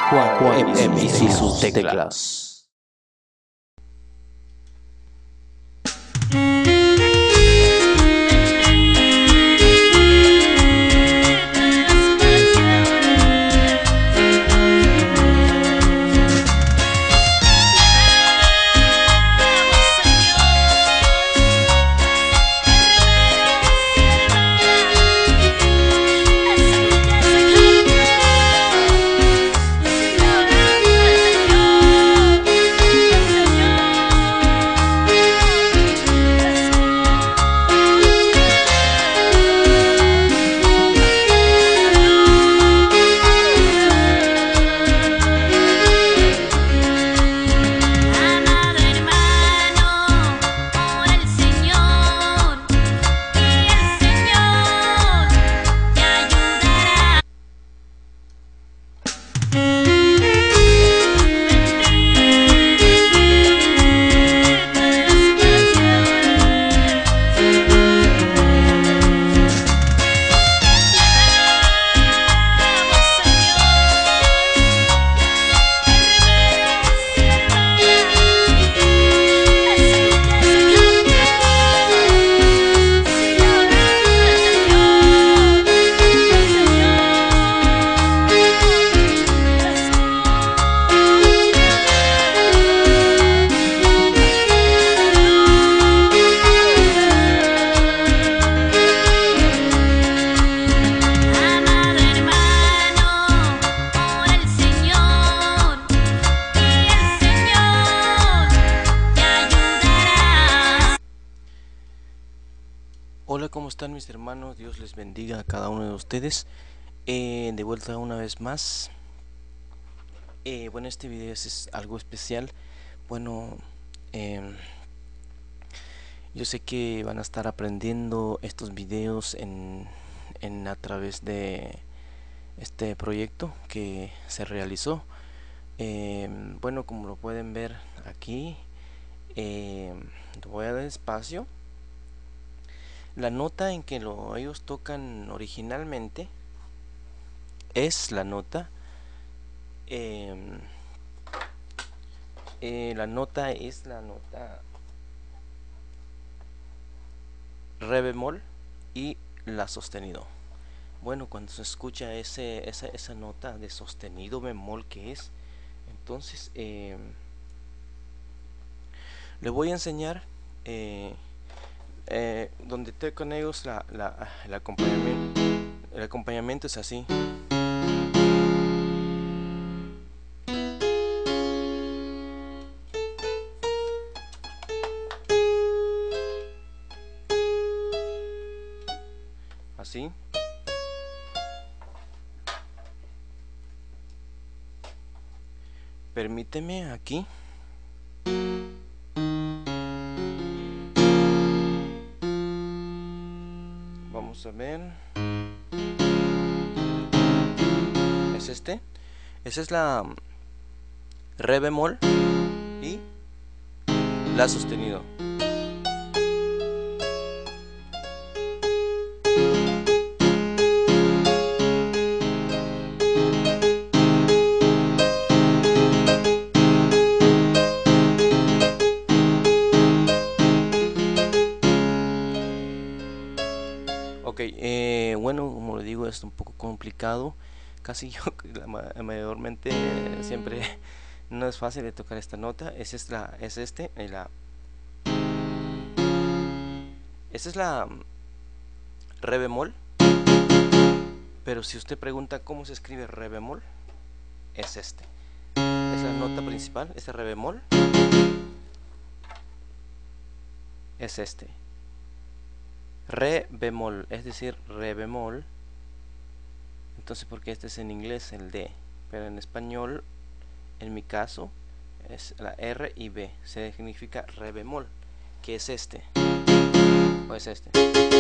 Juan M y sus teclas. Hola, ¿cómo están mis hermanos? Dios les bendiga a cada uno de ustedes. De vuelta una vez más. Bueno, este video es algo especial. Bueno, yo sé que van a estar aprendiendo estos videos a través de este proyecto que se realizó. Bueno, como lo pueden ver aquí, voy a dar espacio. La nota en que ellos tocan originalmente es la nota re bemol y la sostenido. Bueno, cuando se escucha esa nota de sostenido bemol que es, entonces le voy a enseñar donde tocan ellos el acompañamiento. El acompañamiento es así. Así. Permíteme aquí. Vamos a ver. Es este. Esa es la re bemol y la sostenido. Ok, bueno, como le digo, es un poco complicado. Casi yo, mayormente, siempre no es fácil de tocar esta nota. Esa es la re bemol. Pero si usted pregunta cómo se escribe re bemol, es este. Es la nota principal, este re bemol. Es este. Re bemol, es decir, re bemol. Entonces, porque este es en inglés el D, pero en español, en mi caso, es la R y B. Se significa re bemol, que es este. O es este.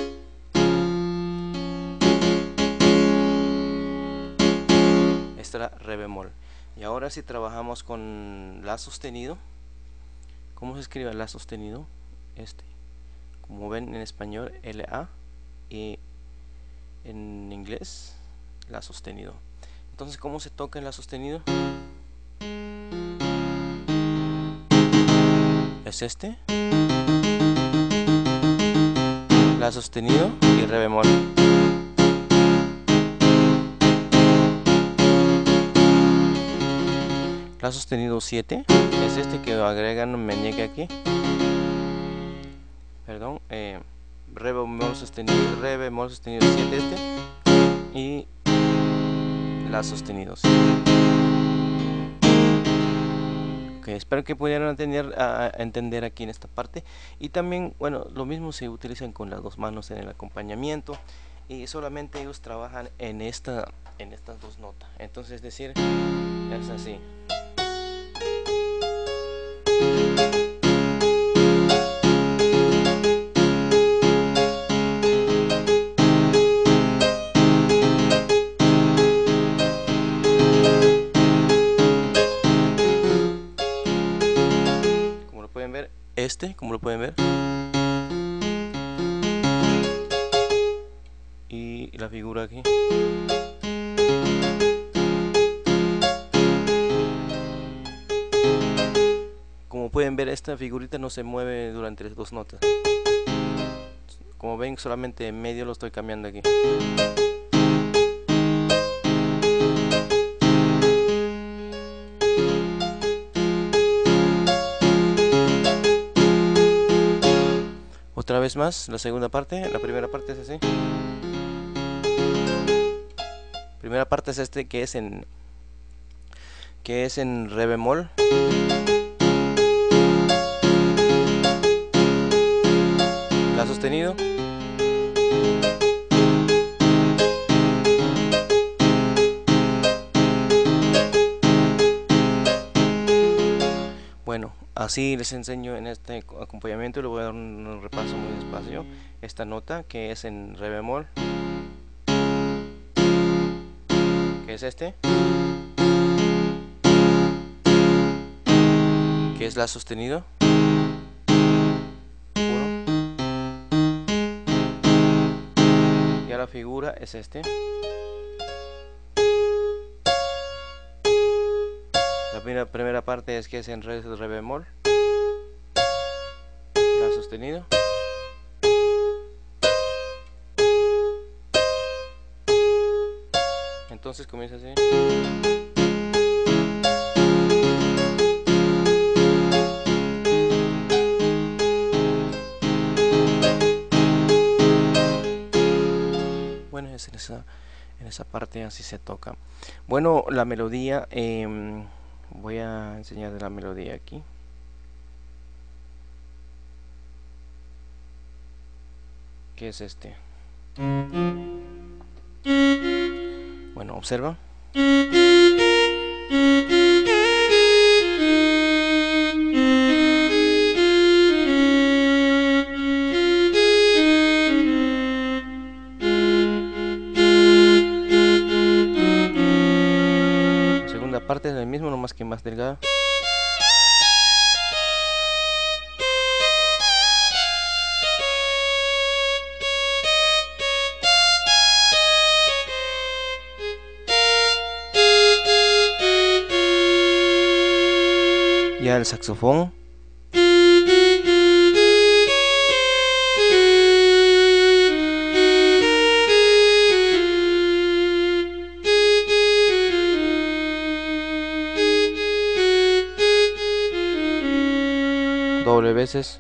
Esta es la re bemol. Y ahora si trabajamos con la sostenido, ¿cómo se escribe la sostenido? Este. Como ven en español, LA, y en inglés, la sostenido. Entonces, ¿cómo se toca el La sostenido? Es este, La sostenido y Re bemol. La sostenido 7 es este que agregan un meñique aquí. Perdón, Re bemol sostenido 7 este y La sostenido 7. Okay, espero que pudieran entender aquí en esta parte. Y también, bueno, lo mismo se utilizan con las dos manos en el acompañamiento. Y solamente ellos trabajan en estas dos notas. Entonces, es decir, es así. Como lo pueden ver, como lo pueden ver. Y la figura aquí. Como pueden ver, esta figurita no se mueve durante las dos notas. Como ven, solamente en medio lo estoy cambiando aquí. Otra vez más, la segunda parte. La primera parte es así. Primera parte es este que es en Re bemol. La sostenido. Bueno, así les enseño en este acompañamiento. Le voy a dar un repaso muy despacio. Esta nota que es en Re bemol, que es este, que es La sostenido 1, y a la figura es este. La primera parte es que es en Re bemol, La sostenido, entonces comienza así. Bueno, es en esa parte así se toca. Bueno, la melodía, voy a enseñar la melodía aquí. Que es este. Bueno, observa. La segunda parte es el mismo, nomás que más delgada. Ya el saxofón. Doble veces.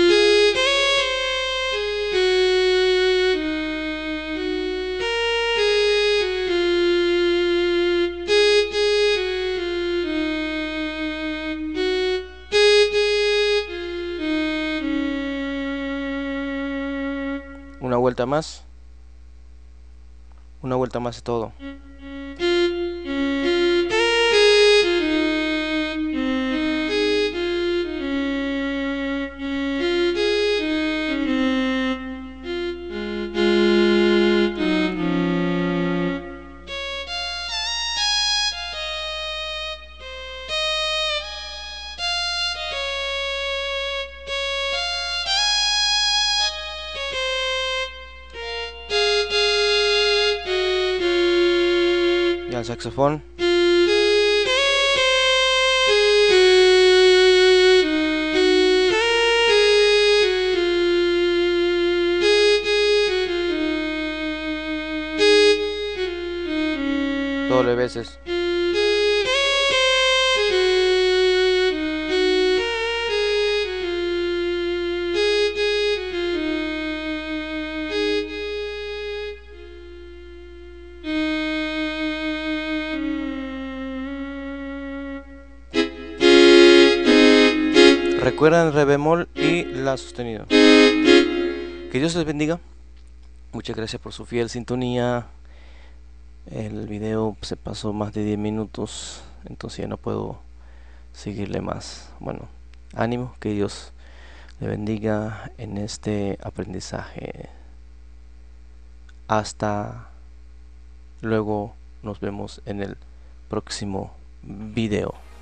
Una vuelta más. Una vuelta más es todo. el saxofón. Doble veces. Recuerden re bemol y la sostenido. Que Dios les bendiga. Muchas gracias por su fiel sintonía. El video se pasó más de 10 minutos, entonces ya no puedo seguirle más. Bueno, ánimo, que Dios le bendiga en este aprendizaje. Hasta luego, nos vemos en el próximo video.